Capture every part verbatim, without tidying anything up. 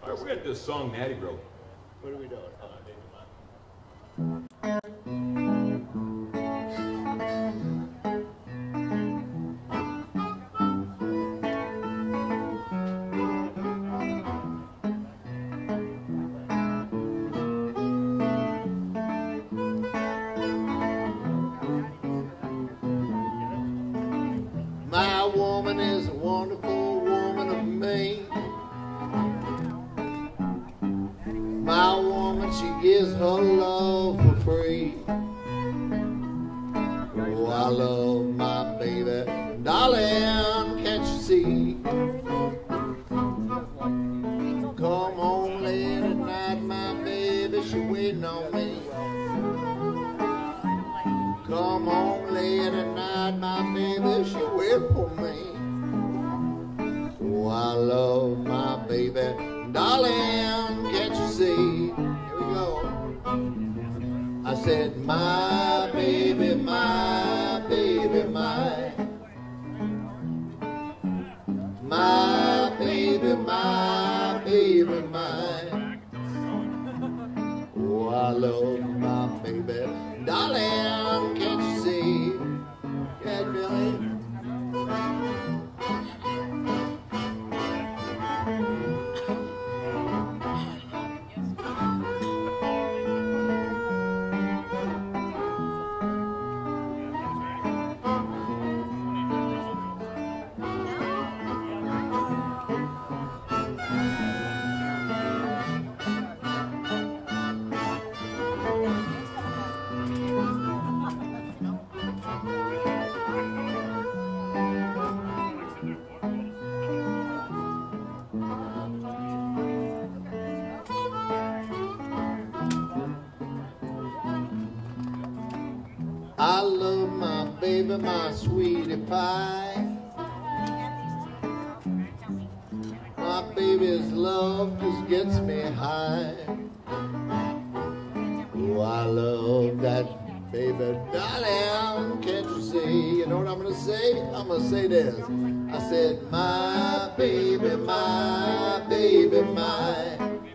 All right, we're gonna do a song, Natty Bro. What are we doing? My woman is a wonderful woman of me. My woman, she gives her love for free. Oh, I love my baby, darling, can't you see? Come home late at night, my baby, she waiting on me. Come home late at night, my baby, she wait for me. Oh, I love my baby, darling, can't you see? Here we go. I said, my baby, my baby, my. My baby, my baby, my. Oh, I love my baby, darling, can't you see? Yeah, Billy. I love my baby, my sweetie pie. My baby's love just gets me high. Oh, I love that baby, darling, can't you see? You know what I'm gonna say? I'm gonna say this. I said, my baby, my baby, my.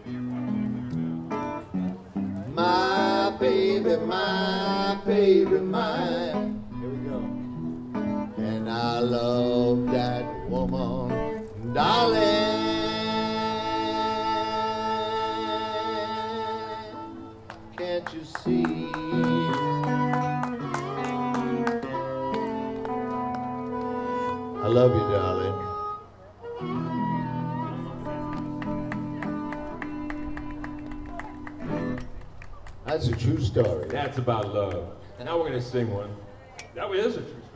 My baby, my baby, my. Here we go. And I love that woman, darling. Can't you see? I love you, darling. That's a true story. That's about love. Now we're gonna sing one. That is a true story.